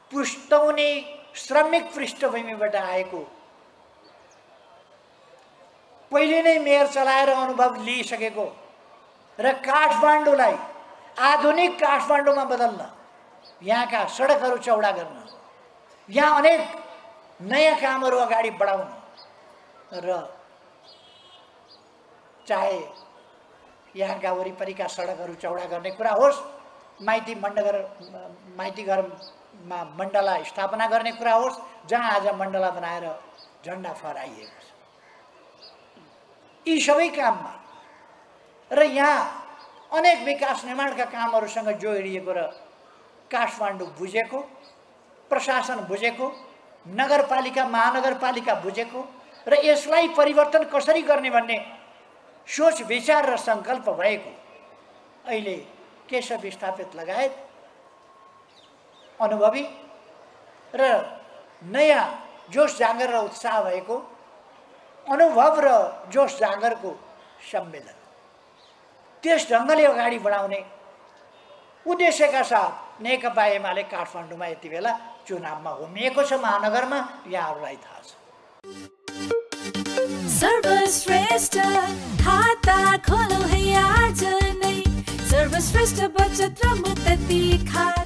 पुस्ताउने श्रमिक पृष्ठभूमिबाट आएको, पहिले नै मेयर चलाएर अनुभव लिइसकेको र काठमाडौँलाई आधुनिक काठमाडौँमा बदल्न, यहाँका सडकहरू चौडा गर्न, यहाँ अनेक नयाँ कामहरू अगाडि बढाउन र चाहे यहाँका वरिपरिका सडकहरू चौडा गर्ने कुरा होस्, माइती घरमा मण्डला स्थापना गर्ने कुरा होस्, जहाँ आज मण्डला बनाएर झन्डा फहराइएको छ, यी सबै काममा र यहाँ अनेक विकास निर्माणका कामहरूसँग जोडिएको र काठमाडौँ बुझेको, प्रशासन बुझेको, नगरपालिका महानगरपालिका बुझेको र यसलाई परिवर्तन कसरी गर्ने भन्ने सोच विचार र सङ्कल्प भएको अहिले केशव विस्थापित लगायत अनुभवी र नयाँ जोस जाँगर र उत्साह भएको अनुभव र जोस जाँगरको सम्मेलन, त्यस ढङ्गले अगाडि बढाउने उद्देश्यका साथ नेकपा एमाले काठमाडौँमा यति बेला चुनावमा होमिएको छ। महानगरमा यहाँहरूलाई थाहा छ। सर्वश्रेष्ठ खाता खोलो है आज नै, सर्वश्रेष्ठ बचत र मुक्ति खाता।